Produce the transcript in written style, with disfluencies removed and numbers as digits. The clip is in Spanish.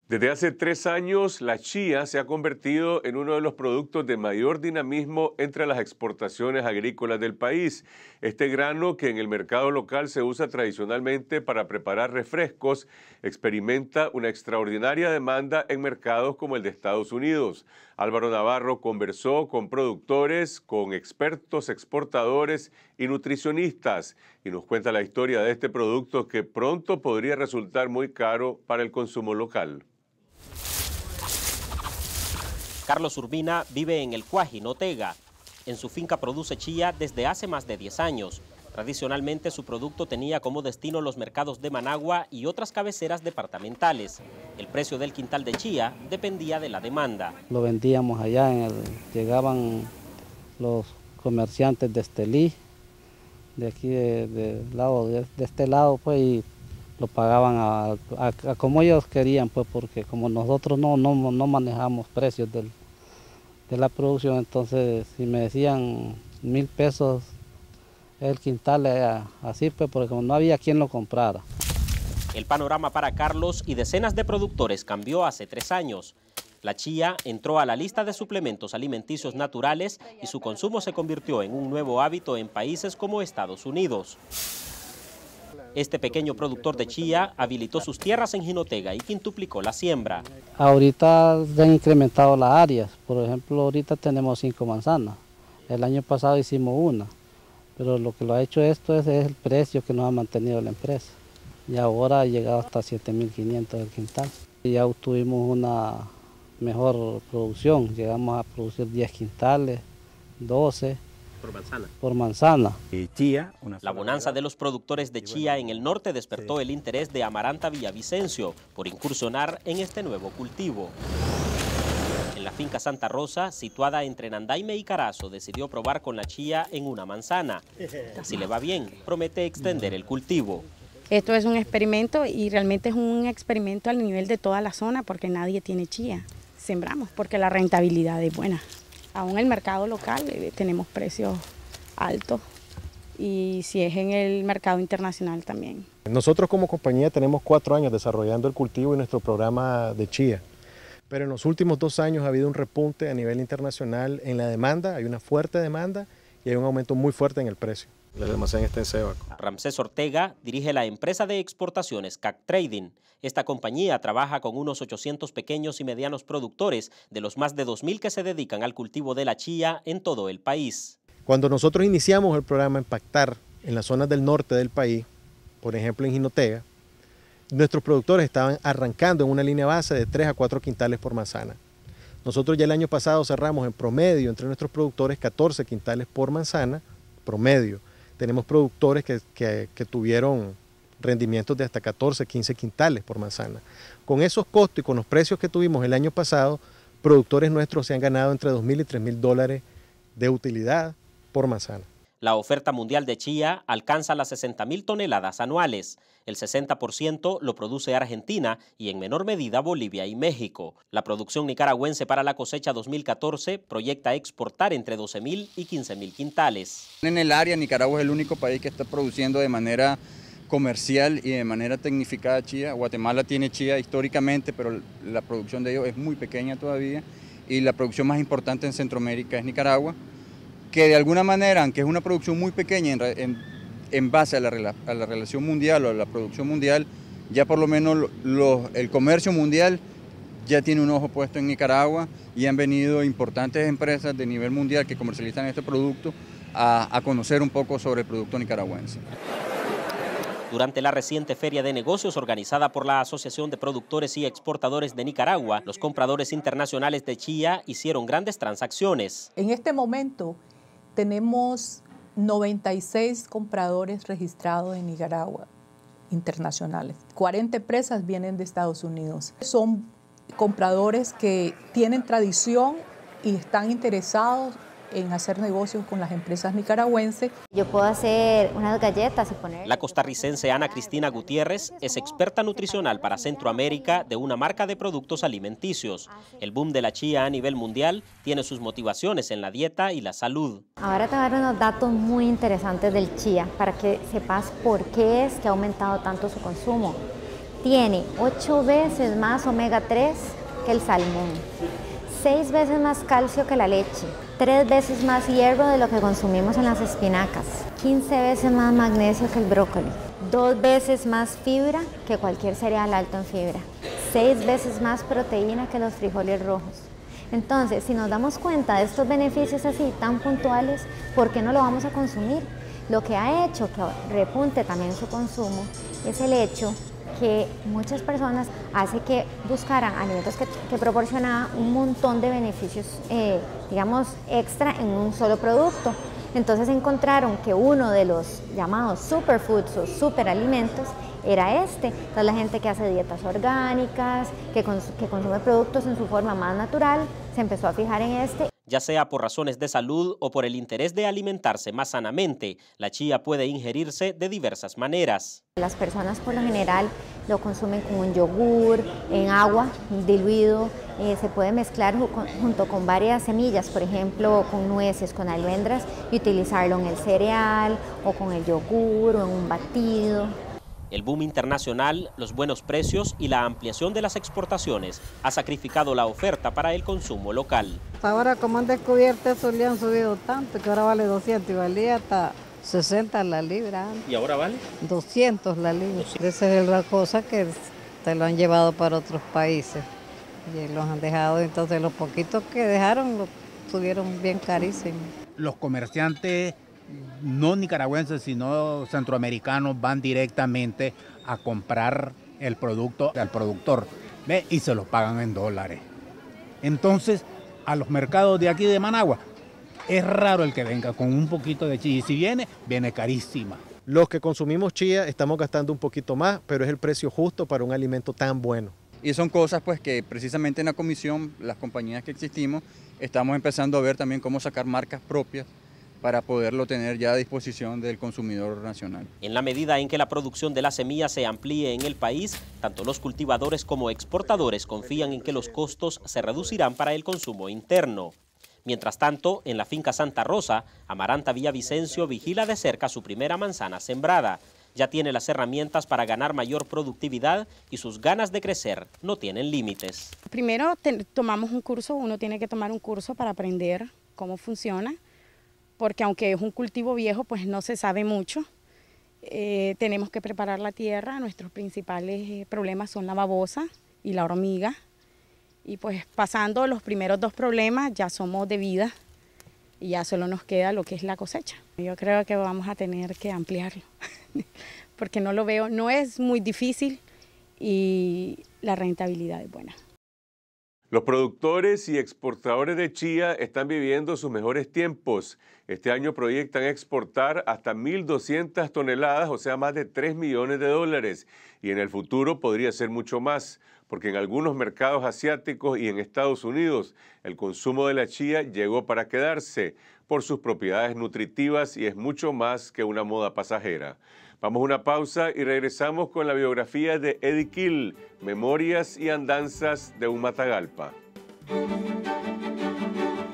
Desde hace 3 años, la chía se ha convertido en uno de los productos de mayor dinamismo entre las exportaciones agrícolas del país. Este grano, que en el mercado local se usa tradicionalmente para preparar refrescos, experimenta una extraordinaria demanda en mercados como el de Estados Unidos. Álvaro Navarro conversó con productores, con expertos exportadores y nutricionistas y nos cuenta la historia de este producto que pronto podría resultar muy caro para el consumo local. Carlos Urbina vive en el Cuaji, Notega. En su finca produce chía desde hace más de 10 años. Tradicionalmente su producto tenía como destino los mercados de Managua y otras cabeceras departamentales. El precio del quintal de chía dependía de la demanda. Lo vendíamos allá, llegaban los comerciantes de Estelí, de aquí de este lado, pues, y lo pagaban a como ellos querían, pues, porque como nosotros no manejamos precios de la producción, entonces si me decían 1,000 pesos el quintal, así, pues, porque como no había quien lo comprara. El panorama para Carlos y decenas de productores cambió hace 3 años. La chía entró a la lista de suplementos alimenticios naturales y su consumo se convirtió en un nuevo hábito en países como Estados Unidos. Este pequeño productor de chía habilitó sus tierras en Jinotega y quintuplicó la siembra. Ahorita se han incrementado las áreas. Por ejemplo, ahorita tenemos 5 manzanas. El año pasado hicimos 1. Pero lo que lo ha hecho esto es el precio que nos ha mantenido la empresa. Y ahora ha llegado hasta 7,500 el quintal. Y ya obtuvimos una mejor producción. Llegamos a producir 10 quintales, 12. Por manzana. La bonanza de los productores de chía en el norte despertó el interés de Amaranta Villavicencio por incursionar en este nuevo cultivo. En la finca Santa Rosa, situada entre Nandaime y Carazo, decidió probar con la chía en una manzana. Si le va bien, promete extender el cultivo. Esto es un experimento y realmente es un experimento al nivel de toda la zona porque nadie tiene chía. Sembramos porque la rentabilidad es buena. Aún en el mercado local tenemos precios altos y si es en el mercado internacional también. Nosotros como compañía tenemos 4 años desarrollando el cultivo y nuestro programa de chía, pero en los últimos 2 años ha habido un repunte a nivel internacional en la demanda, hay una fuerte demanda y hay un aumento muy fuerte en el precio. El almacén está en Cebaco. Ramsés Ortega dirige la empresa de exportaciones CAC Trading. Esta compañía trabaja con unos 800 pequeños y medianos productores de los más de 2,000 que se dedican al cultivo de la chía en todo el país. Cuando nosotros iniciamos el programa Impactar en las zonas del norte del país, por ejemplo en Jinotega, nuestros productores estaban arrancando en una línea base de 3 a 4 quintales por manzana. Nosotros ya el año pasado cerramos en promedio entre nuestros productores 14 quintales por manzana, promedio. Tenemos productores que tuvieron rendimientos de hasta 14, 15 quintales por manzana. Con esos costos y con los precios que tuvimos el año pasado, productores nuestros se han ganado entre $2,000 y $3,000 de utilidad por manzana. La oferta mundial de chía alcanza las 60,000 toneladas anuales. El 60% lo produce Argentina y en menor medida Bolivia y México. La producción nicaragüense para la cosecha 2014 proyecta exportar entre 12,000 y 15,000 quintales. En el área, Nicaragua es el único país que está produciendo de manera comercial y de manera tecnificada chía. Guatemala tiene chía históricamente, pero la producción de ellos es muy pequeña todavía. Y la producción más importante en Centroamérica es Nicaragua, que de alguna manera, aunque es una producción muy pequeña en base a la relación mundial o a la producción mundial, ya por lo menos el comercio mundial ya tiene un ojo puesto en Nicaragua y han venido importantes empresas de nivel mundial que comercializan este producto a conocer un poco sobre el producto nicaragüense. Durante la reciente feria de negocios organizada por la Asociación de Productores y Exportadores de Nicaragua, los compradores internacionales de chía hicieron grandes transacciones. En este momento tenemos 96 compradores registrados en Nicaragua internacionales. 40 empresas vienen de Estados Unidos. Son compradores que tienen tradición y están interesados en hacer negocios con las empresas nicaragüenses. Yo puedo hacer unas galletas y poner... La costarricense Ana Cristina Gutiérrez es experta nutricional para Centroamérica de una marca de productos alimenticios. El boom de la chía a nivel mundial tiene sus motivaciones en la dieta y la salud. Ahora te voy a dar unos datos muy interesantes del chía para que sepas por qué es que ha aumentado tanto su consumo. tiene 8 veces más omega 3 que el salmón, 6 veces más calcio que la leche, 3 veces más hierro de lo que consumimos en las espinacas, 15 veces más magnesio que el brócoli, 2 veces más fibra que cualquier cereal alto en fibra, 6 veces más proteína que los frijoles rojos. Entonces, si nos damos cuenta de estos beneficios así tan puntuales, ¿por qué no lo vamos a consumir? Lo que ha hecho que repunte también su consumo es el hecho que muchas personas hace que buscaran alimentos que proporcionaban un montón de beneficios, digamos, extra en un solo producto. Entonces encontraron que uno de los llamados superfoods o superalimentos era este. Entonces la gente que hace dietas orgánicas, que consume productos en su forma más natural, se empezó a fijar en este. Ya sea por razones de salud o por el interés de alimentarse más sanamente, la chía puede ingerirse de diversas maneras. Las personas por lo general lo consumen con un yogur, en agua diluido, se puede mezclar junto con varias semillas, por ejemplo con nueces, con almendras, y utilizarlo en el cereal o con el yogur o en un batido. El boom internacional, los buenos precios y la ampliación de las exportaciones ha sacrificado la oferta para el consumo local. Ahora, como han descubierto eso, le han subido tanto que ahora vale 200 y valía hasta 60 la libra. ¿Y ahora vale? 200 la libra. Esa es la cosa que se lo han llevado para otros países y los han dejado, entonces los poquitos que dejaron lo subieron bien carísimos. Los comerciantes no nicaragüenses, sino centroamericanos, van directamente a comprar el producto al productor, ¿ve? Y se lo pagan en dólares. Entonces, a los mercados de aquí de Managua, es raro el que venga con un poquito de chía. Y si viene, viene carísima. Los que consumimos chía estamos gastando un poquito más, pero es el precio justo para un alimento tan bueno. Y son cosas pues que precisamente en la comisión, las compañías que existimos, estamos empezando a ver también cómo sacar marcas propias para poderlo tener ya a disposición del consumidor nacional. En la medida en que la producción de la semilla se amplíe en el país, tanto los cultivadores como exportadores confían en que los costos se reducirán para el consumo interno. Mientras tanto, en la finca Santa Rosa, Amaranta Villavicencio vigila de cerca su primera manzana sembrada. Ya tiene las herramientas para ganar mayor productividad y sus ganas de crecer no tienen límites. Primero tomamos un curso, uno tiene que tomar un curso para aprender cómo funciona, porque aunque es un cultivo viejo, pues no se sabe mucho. Tenemos que preparar la tierra, nuestros principales problemas son la babosa y la hormiga. Y pues pasando los primeros 2 problemas ya somos de vida y ya solo nos queda lo que es la cosecha. Yo creo que vamos a tener que ampliarlo, porque no lo veo, no es muy difícil y la rentabilidad es buena. Los productores y exportadores de chía están viviendo sus mejores tiempos. Este año proyectan exportar hasta 1.200 toneladas, o sea, más de $3 millones. Y en el futuro podría ser mucho más, porque en algunos mercados asiáticos y en Estados Unidos el consumo de la chía llegó para quedarse por sus propiedades nutritivas y es mucho más que una moda pasajera. Vamos a una pausa y regresamos con la biografía de Eddie Kill, Memorias y Andanzas de un Matagalpa.